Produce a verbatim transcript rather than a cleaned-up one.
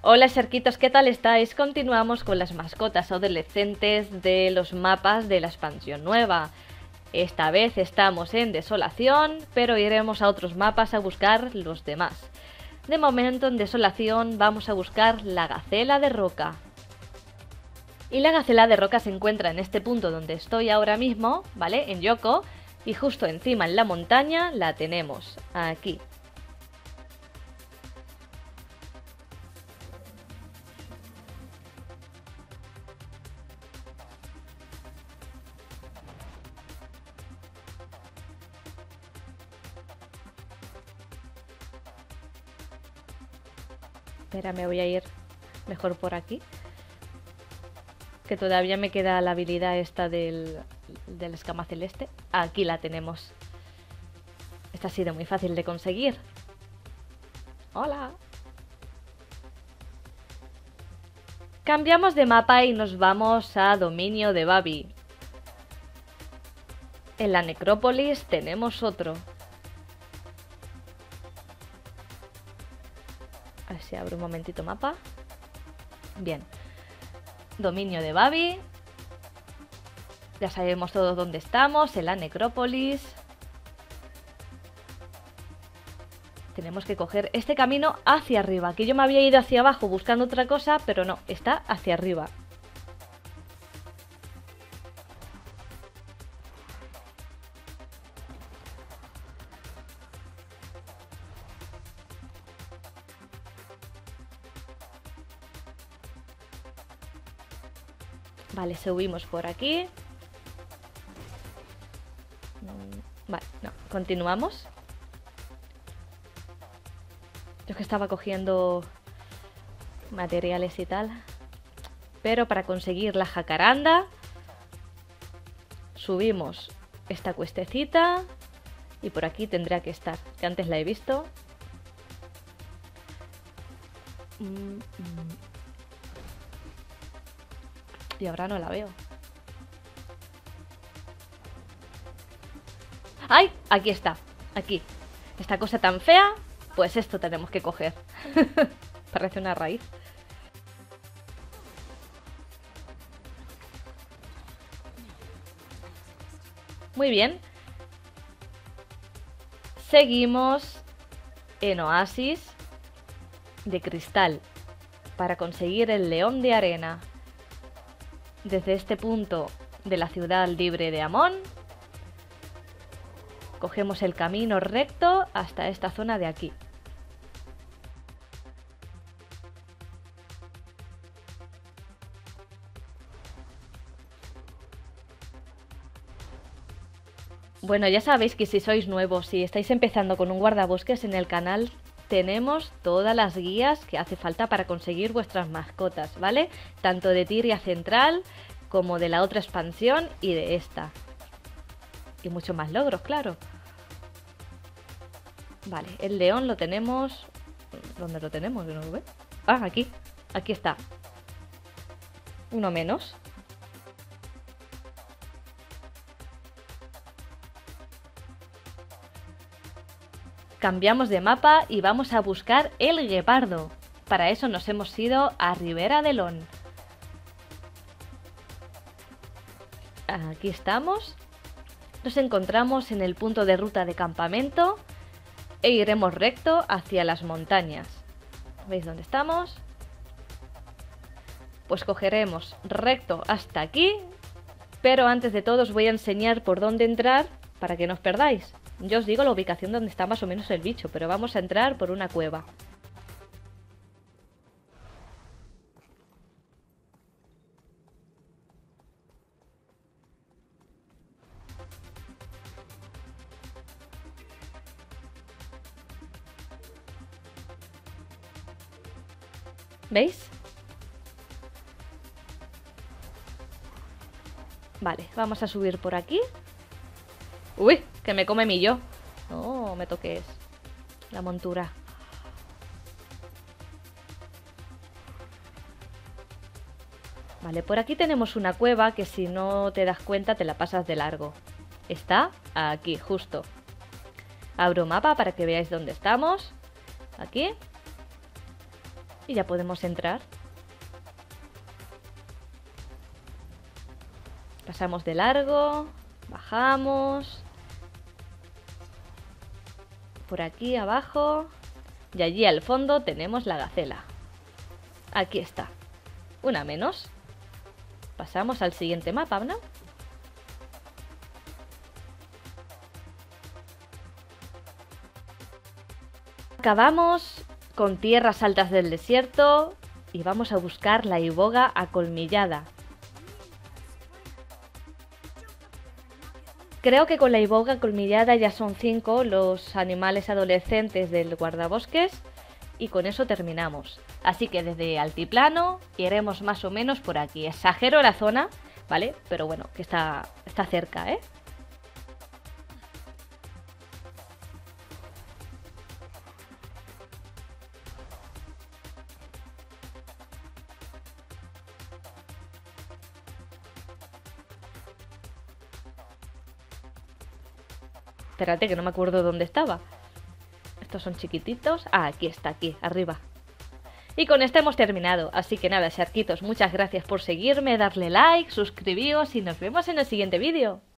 Hola Sharkitos, ¿qué tal estáis? Continuamos con las mascotas adolescentes de los mapas de la expansión nueva. Esta vez estamos en Desolación, pero iremos a otros mapas a buscar los demás. De momento en Desolación vamos a buscar la Gacela de Roca. Y la Gacela de Roca se encuentra en este punto donde estoy ahora mismo, ¿vale? En Yoko, y justo encima en la montaña la tenemos, aquí. Espera, me voy a ir mejor por aquí. Que todavía me queda la habilidad esta del, del escama celeste. Aquí la tenemos. Esta ha sido muy fácil de conseguir. ¡Hola! Cambiamos de mapa y nos vamos a Dominio de Babi. En la necrópolis tenemos otro. A ver si abro un momentito mapa. Bien. Dominio de Babi. Ya sabemos todos dónde estamos, en la necrópolis. Tenemos que coger este camino hacia arriba. Aquí yo me había ido hacia abajo buscando otra cosa, pero no, está hacia arriba. Vale, subimos por aquí. Vale, no, continuamos. Yo es que estaba cogiendo materiales y tal. Pero para conseguir la jacaranda subimos esta cuestecita. Y por aquí tendrá que estar, que antes la he visto. Mm, mm. Y ahora no la veo. ¡Ay! Aquí está, aquí. Esta cosa tan fea, pues esto tenemos que coger. Parece una raíz. Muy bien. Seguimos en Oasis de Cristal para conseguir el león de arena. Desde este punto de la ciudad libre de Amon, cogemos el camino recto hasta esta zona de aquí. Bueno, ya sabéis que si sois nuevos, si estáis empezando con un guardabosques en el canal, tenemos todas las guías que hace falta para conseguir vuestras mascotas, ¿vale? Tanto de Tyria Central como de la otra expansión y de esta. Y muchos más logros, claro. Vale, el león lo tenemos... ¿Dónde lo tenemos? ¿No lo ve? Ah, aquí. Aquí está. Uno menos. Cambiamos de mapa y vamos a buscar el guepardo. Para eso nos hemos ido a Ribera de Lon. Aquí estamos. Nos encontramos en el punto de ruta de campamento e iremos recto hacia las montañas. ¿Veis dónde estamos? Pues cogeremos recto hasta aquí, pero antes de todo os voy a enseñar por dónde entrar para que no os perdáis. Yo os digo la ubicación donde está más o menos el bicho, pero vamos a entrar por una cueva. ¿Veis? Vale, vamos a subir por aquí. ¡Uy! Que me come mi yo. No, me toques la montura. Vale, por aquí tenemos una cueva que si no te das cuenta te la pasas de largo. Está aquí, justo. Abro mapa para que veáis dónde estamos. Aquí. Y ya podemos entrar. Pasamos de largo, bajamos. Por aquí abajo. Y allí al fondo tenemos la gacela. Aquí está. Una menos. Pasamos al siguiente mapa, ¿no? Acabamos con tierras altas del desierto y vamos a buscar la iboga acolmillada. Creo que con la iboga acolmillada ya son cinco los animales adolescentes del guardabosques y con eso terminamos. Así que desde altiplano iremos más o menos por aquí. Exagero la zona, ¿vale? Pero bueno, que está, está cerca, ¿eh? Espérate, que no me acuerdo dónde estaba. Estos son chiquititos. Ah, aquí está, aquí, arriba. Y con esto hemos terminado. Así que nada, Sharkitos, muchas gracias por seguirme, darle like, suscribíos y nos vemos en el siguiente vídeo.